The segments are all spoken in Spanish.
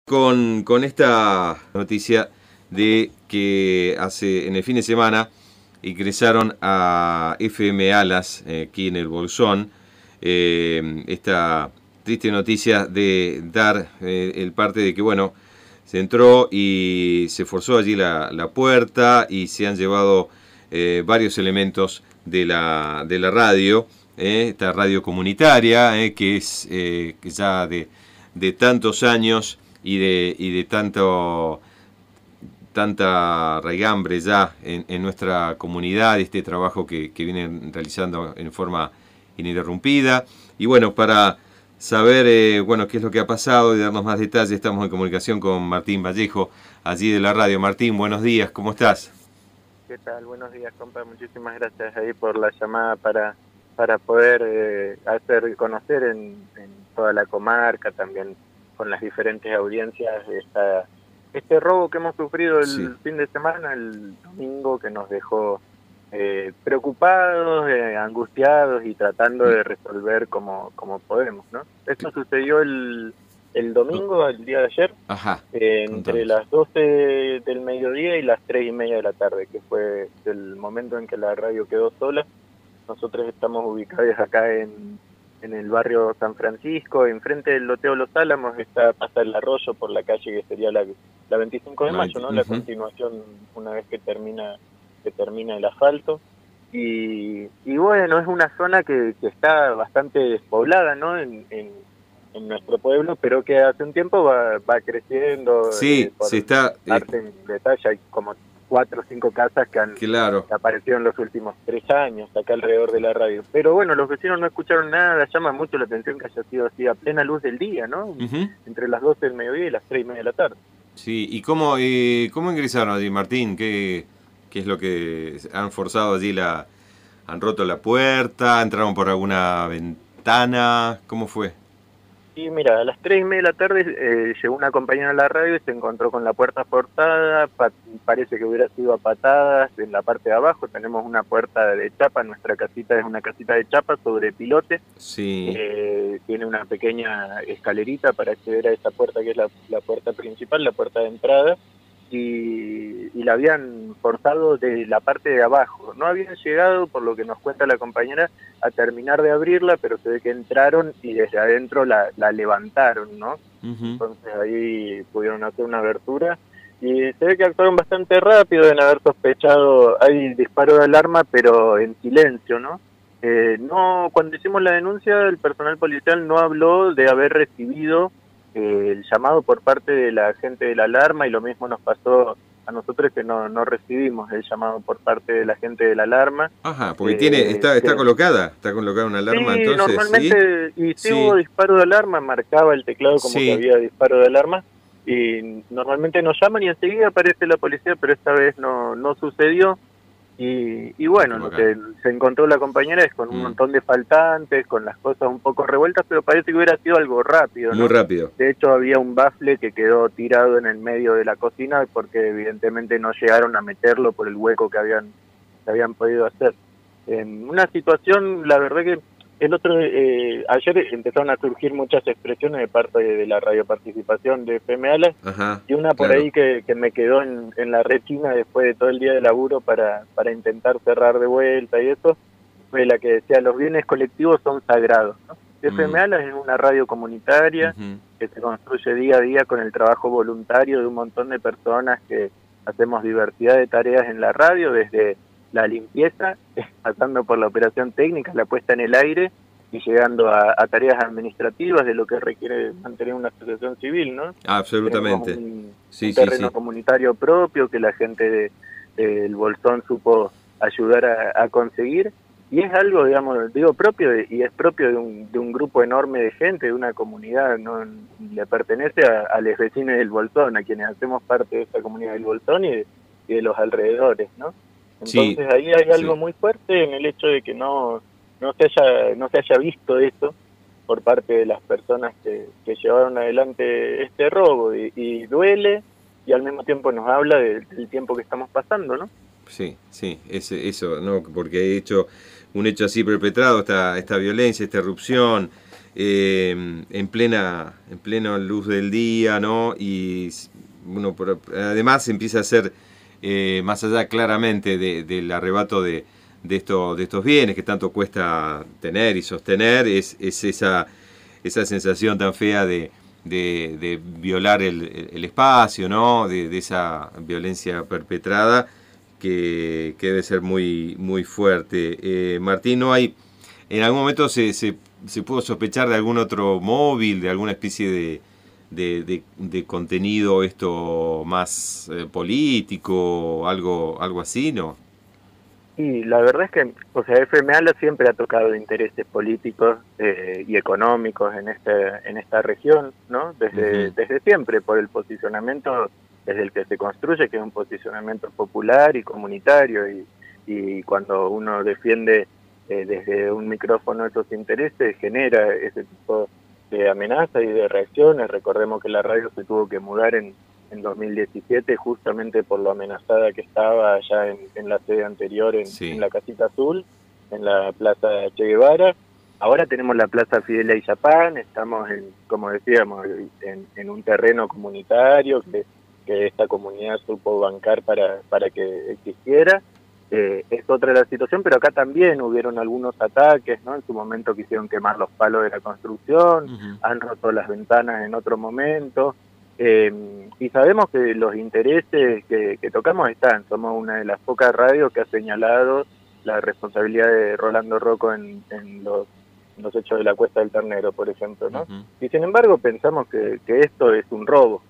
Con esta noticia de que en el fin de semana ingresaron a FM Alas, aquí en el Bolsón, esta triste noticia de dar el parte de que, bueno, se entró y se forzó allí la puerta y se han llevado varios elementos de la radio, esta radio comunitaria, que es ya de tantos años y de tanta raigambre ya en nuestra comunidad, este trabajo que vienen realizando en forma ininterrumpida. Y bueno, para saber bueno, qué es lo que ha pasado y darnos más detalles, estamos en comunicación con Martín Vallejo, allí de la radio. Martín, buenos días, ¿cómo estás? ¿Qué tal? Buenos días, compa. Muchísimas gracias ahí por la llamada para poder hacer conocer en toda la comarca, también con las diferentes audiencias, este robo que hemos sufrido el fin de semana, el domingo, que nos dejó preocupados, angustiados y tratando de resolver como podemos, ¿no? Esto sucedió el domingo, el día de ayer, entre las 12 del mediodía y las 3:30 de la tarde, que fue el momento en que la radio quedó sola. Nosotros estamos ubicados acá en el barrio San Francisco, enfrente del loteo Los Álamos, pasa el arroyo por la calle que sería la 25 de mayo, ¿no? La continuación una vez que termina el asfalto. Y bueno, es una zona que está bastante despoblada, ¿no? En nuestro pueblo, pero que hace un tiempo va creciendo. Sí, se está... en detalle, hay como 4 o 5 casas que han aparecido en los últimos 3 años acá alrededor de la radio. Pero bueno, los vecinos no escucharon nada, llama mucho la atención que haya sido así a plena luz del día, ¿no? Entre las 12 del mediodía y las 3:30 de la tarde. Sí, ¿y cómo ingresaron allí, Martín? ¿Qué es lo que han forzado allí? ¿Han roto la puerta? ¿Entraron por alguna ventana? ¿Cómo fue? Sí, mira, a las 3:30 de la tarde llegó una compañera a la radio y se encontró con la puerta forzada, parece que hubiera sido a patadas. En la parte de abajo tenemos una puerta de chapa, nuestra casita es una casita de chapa sobre pilote. Sí. Tiene una pequeña escalerita para acceder a esa puerta que es la puerta principal, la puerta de entrada, y la habían forzado de la parte de abajo. No habían llegado, por lo que nos cuenta la compañera, a terminar de abrirla, pero se ve que entraron y desde adentro la levantaron, ¿no? Entonces ahí pudieron hacer una abertura y se ve que actuaron bastante rápido, en haber sospechado. Hay disparo de alarma, pero en silencio, ¿no? No, cuando hicimos la denuncia, el personal policial no habló de haber recibido el llamado por parte de la gente de la alarma, y lo mismo nos pasó a nosotros, que no recibimos el llamado por parte de la gente de la alarma. Ajá, porque está colocada una alarma, sí, entonces. Normalmente, ¿sí? Y si hubo disparo de alarma, marcaba el teclado como que había disparo de alarma, y normalmente nos llaman y enseguida aparece la policía, pero esta vez no sucedió. Y bueno, lo que se encontró la compañera es con un montón de faltantes, con las cosas un poco revueltas, pero parece que hubiera sido algo rápido, ¿no? Muy rápido. De hecho, había un bafle que quedó tirado en el medio de la cocina porque evidentemente no llegaron a meterlo por el hueco que habían podido hacer. En una situación, la verdad que ayer empezaron a surgir muchas expresiones de parte de la radioparticipación de FM Alas, y una por ahí que me quedó en la retina después de todo el día de laburo para intentar cerrar de vuelta y eso, fue la que decía: los bienes colectivos son sagrados, ¿no? FM Alas es una radio comunitaria que se construye día a día con el trabajo voluntario de un montón de personas que hacemos diversidad de tareas en la radio, desde la limpieza, pasando por la operación técnica, la puesta en el aire, y llegando a tareas administrativas de lo que requiere mantener una asociación civil, ¿no? Absolutamente. Un terreno comunitario propio que la gente del Bolsón supo ayudar a conseguir, y es algo, digamos, digo propio, y es propio de un grupo enorme de gente, de una comunidad, ¿no? Le pertenece a los vecinos del Bolsón, a quienes hacemos parte de esta comunidad del Bolsón y de los alrededores, ¿no? Entonces ahí hay algo muy fuerte en el hecho de que no se haya visto eso por parte de las personas que llevaron adelante este robo, y duele, y al mismo tiempo nos habla del tiempo que estamos pasando, ¿no? Sí, eso, ¿no? Porque un hecho así perpetrado, esta violencia, esta erupción, en plena luz del día, ¿no? Y uno además empieza a ser más allá claramente del arrebato de estos bienes que tanto cuesta tener y sostener, es esa sensación tan fea de violar el espacio, ¿no? De esa violencia perpetrada que debe ser muy, muy fuerte. Martín, ¿no hay, en algún momento se pudo sospechar de algún otro móvil, de alguna especie de contenido esto más político, algo así, ¿no? Y la verdad es que, o sea, FM ALA siempre ha tocado intereses políticos y económicos en esta región, ¿no? Uh-huh. Desde siempre, por el posicionamiento desde el que se construye, que es un posicionamiento popular y comunitario, y cuando uno defiende desde un micrófono esos intereses, genera ese tipo de amenazas y de reacciones. Recordemos que la radio se tuvo que mudar en 2017 justamente por lo amenazada que estaba allá en la sede anterior en la Casita Azul, en la Plaza Che Guevara. Ahora tenemos la Plaza Fidel Ayllapán, estamos como decíamos, en un terreno comunitario que esta comunidad supo bancar para que existiera. Es otra la situación, pero acá también hubieron algunos ataques, ¿no? En su momento quisieron quemar los palos de la construcción, Uh-huh. han roto las ventanas en otro momento. Y sabemos que los intereses que tocamos están. Somos una de las pocas radios que ha señalado la responsabilidad de Rolando Rocco en los hechos de la Cuesta del Ternero, por ejemplo, ¿no? Uh-huh. Y sin embargo pensamos que esto es un robo,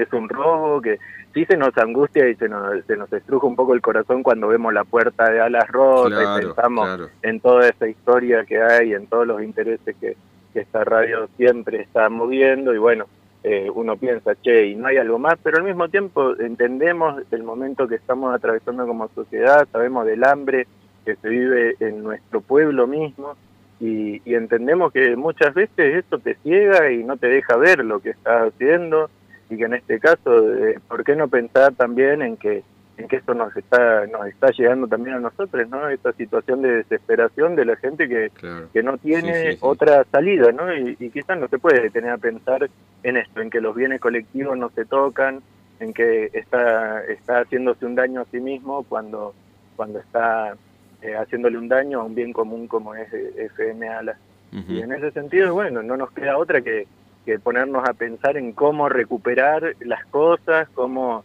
que sí se nos angustia y se nos estruja un poco el corazón cuando vemos la puerta de alas rotas y pensamos en toda esa historia que hay, en todos los intereses que esta radio siempre está moviendo, y bueno, uno piensa, che, y no hay algo más, pero al mismo tiempo entendemos el momento que estamos atravesando como sociedad, sabemos del hambre que se vive en nuestro pueblo mismo, y entendemos que muchas veces esto te ciega y no te deja ver lo que estás haciendo, y que en este caso, ¿por qué no pensar también en que esto nos está llegando también a nosotros, ¿no? Esta situación de desesperación de la gente que no tiene otra salida, ¿no? Y quizás no se puede detener a pensar en esto, en que los bienes colectivos no se tocan, en que está haciéndose un daño a sí mismo cuando está haciéndole un daño a un bien común como es FM ALA. Uh-huh. Y en ese sentido, bueno, no nos queda otra que ponernos a pensar en cómo recuperar las cosas, cómo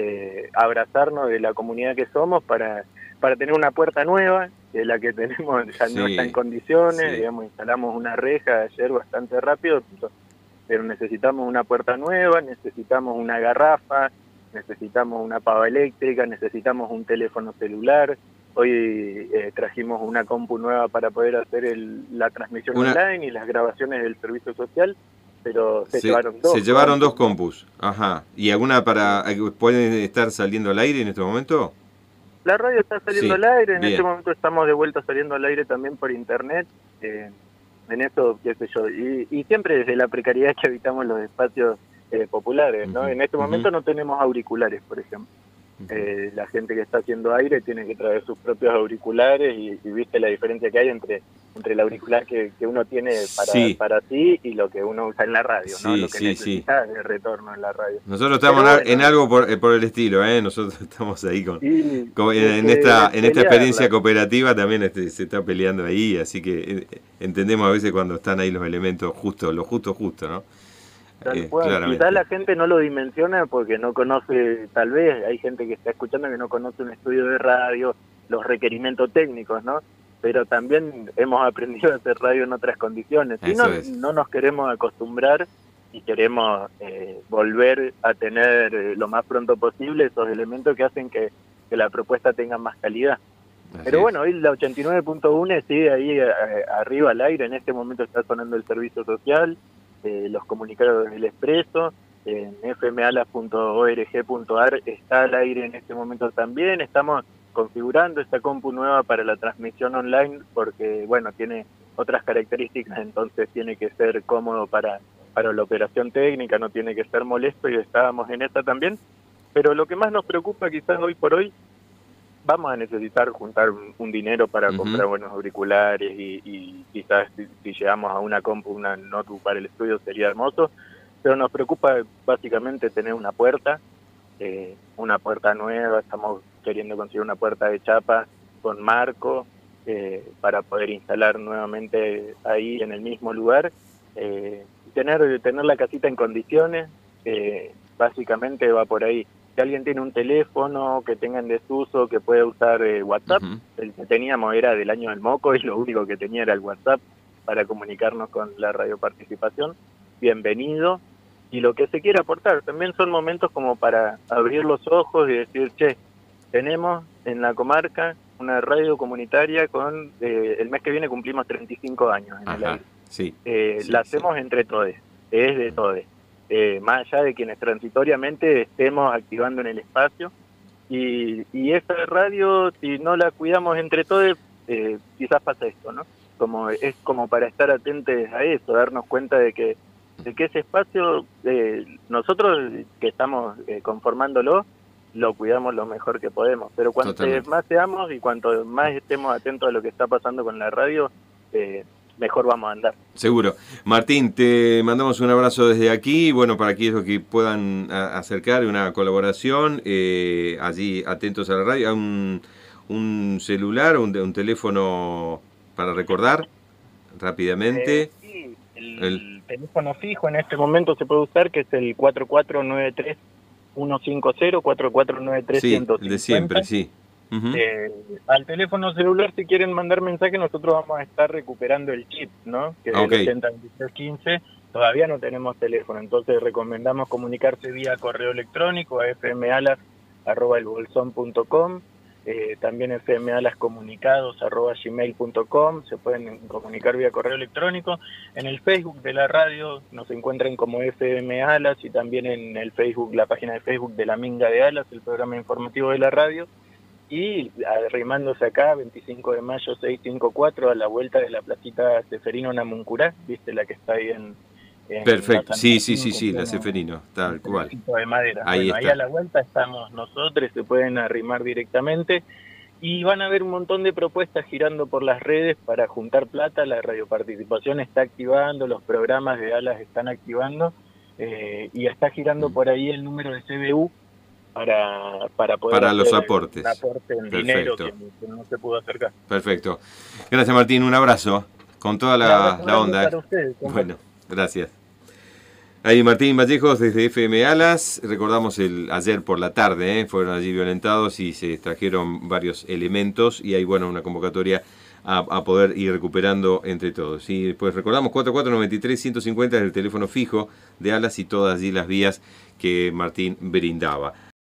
abrazarnos de la comunidad que somos para tener una puerta nueva, que la que tenemos ya no está en condiciones, digamos, instalamos una reja ayer bastante rápido, pero necesitamos una puerta nueva, necesitamos una garrafa, necesitamos una pava eléctrica, necesitamos un teléfono celular. Hoy trajimos una compu nueva para poder hacer la transmisión online y las grabaciones del servicio social, pero se llevaron dos compus. Ajá. ¿Y alguna pueden estar saliendo al aire en este momento? La radio está saliendo al aire, en este momento estamos de vuelta saliendo al aire también por internet, en eso, qué sé yo, y siempre desde la precariedad que habitamos los espacios populares, ¿no? En este momento no tenemos auriculares, por ejemplo. La gente que está haciendo aire tiene que traer sus propios auriculares y viste la diferencia que hay entre el auricular que uno tiene para sí y lo que uno usa en la radio, ¿no? Lo que necesita de retorno en la radio. Nosotros estamos en algo por el estilo, ¿eh? Nosotros estamos ahí en esta experiencia cooperativa también se está peleando ahí, así que entendemos a veces cuando están ahí los elementos lo justo, ¿no? Quizás la gente no lo dimensiona porque no conoce, tal vez hay gente que está escuchando que no conoce un estudio de radio, los requerimientos técnicos, ¿no? Pero también hemos aprendido a hacer radio en otras condiciones. Si no nos queremos acostumbrar y queremos volver a tener lo más pronto posible esos elementos que hacen que la propuesta tenga más calidad. Pero bueno, hoy la 89.1 sigue ahí arriba al aire, en este momento está sonando el servicio social, los comunicados del Expreso, en fmalas.org.ar está al aire en este momento también. Estamos configurando esta compu nueva para la transmisión online porque, bueno, tiene otras características, entonces tiene que ser cómodo para la operación técnica, no tiene que ser molesto, y estábamos en esta también. Pero lo que más nos preocupa quizás hoy por hoy vamos a necesitar juntar un dinero para comprar buenos auriculares y quizás si llegamos a una compu, una notebook para el estudio sería hermoso, pero nos preocupa básicamente tener una puerta nueva. Estamos queriendo conseguir una puerta de chapa con marco para poder instalar nuevamente ahí en el mismo lugar, tener la casita en condiciones. Básicamente va por ahí. Si alguien tiene un teléfono que tenga en desuso, que pueda usar WhatsApp, el que teníamos era del año del moco y lo único que tenía era el WhatsApp para comunicarnos con la radioparticipación, bienvenido. Y lo que se quiera aportar, también son momentos como para abrir los ojos y decir, che, tenemos en la comarca una radio comunitaria con, el mes que viene cumplimos 35 años en el aire. Sí, la hacemos entre todos, es de todos. Más allá de quienes transitoriamente estemos activando en el espacio, y esa radio, si no la cuidamos entre todos, quizás pasa esto, ¿no? Es como para estar atentos a eso, darnos cuenta de que ese espacio, nosotros que estamos conformándolo, lo cuidamos lo mejor que podemos, pero cuanto más seamos y cuanto más estemos atentos a lo que está pasando con la radio, mejor vamos a andar. Seguro. Martín, te mandamos un abrazo desde aquí. Bueno, para aquellos que puedan acercar una colaboración, allí atentos a la radio, un celular, un teléfono para recordar rápidamente. Sí, el teléfono fijo en este momento se puede usar, que es el 4493-150, 4493-150. Sí, el de siempre, sí. Al teléfono celular, si quieren mandar mensaje, nosotros vamos a estar recuperando el chip, ¿no? Que es el 802315. Todavía no tenemos teléfono, entonces recomendamos comunicarse vía correo electrónico a fmalas@elbolson.com, también fmalascomunicados@gmail.com. Se pueden comunicar vía correo electrónico. En el Facebook de la radio nos encuentran como FM Alas, y también en el Facebook, la página de Facebook de La Minga de Alas, el programa informativo de la radio. Y arrimándose acá, 25 de mayo 654, a la vuelta de la placita Seferino Namuncurá, ¿viste? La que está ahí en perfecto, sí, la Seferino, tal cual. De madera. Ahí ahí a la vuelta estamos nosotros, se pueden arrimar directamente, y van a haber un montón de propuestas girando por las redes para juntar plata. La radioparticipación está activando, los programas de Alas están activando, y está girando por ahí el número de CBU para poder para los aportes. Un aporte en dinero que no se pudo acercar. Perfecto. Gracias, Martín, un abrazo con toda la onda. Para ustedes, bueno, gracias. Ahí Martín Vallejos desde FM Alas. Recordamos ayer por la tarde, fueron allí violentados y se trajeron varios elementos, y hay una convocatoria a poder ir recuperando entre todos. Y pues recordamos 4493-150 es el teléfono fijo de Alas y todas allí las vías que Martín brindaba.